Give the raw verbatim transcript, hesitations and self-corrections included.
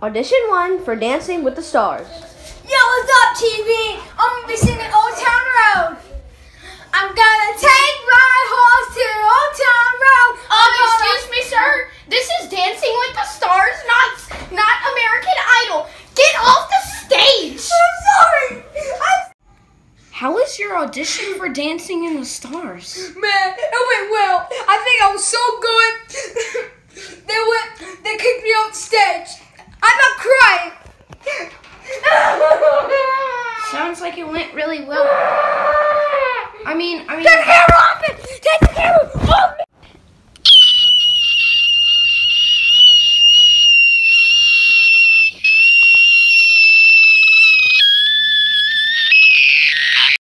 Audition one for Dancing with the Stars. Yo, what's up, T V? I'm gonna be singing Old Town Road. I'm gonna take my horse to Old Town Road. Um, excuse me, sir. This is Dancing with the Stars, not not American Idol. Get off the stage. I'm sorry. I'm... How was your audition for Dancing in the Stars? Man, it went well. I think I was so good. they went. They kicked me off the stage. I'm not crying. Sounds like it went really well. I mean, I mean. Take the camera off it. Take the camera